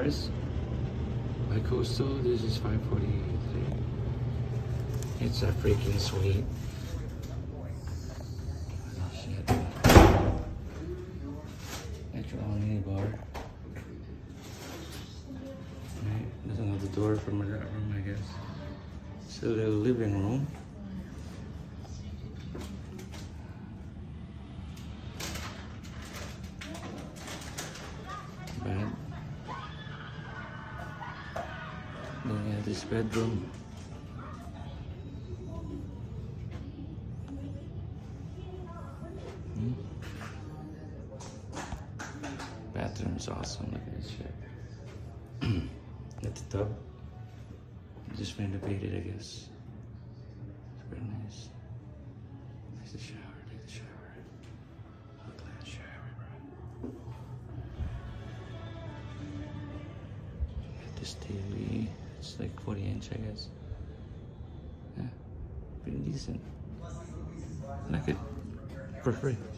price. By Coastal, this is $543. It's a freaking sweet. Oh, shit. Extra mini bar. Right, doesn't have the door from that room, I guess. It's a little living room. Bed. Then we have this bedroom. Bathroom's awesome. Look at this shit. Got the tub. Just renovated, I guess. It's very nice. There's the shower. Look at the shower. Look at the shower, bro. Got this TV. It's like 40-inch, I guess. Yeah, pretty decent. Like it for free.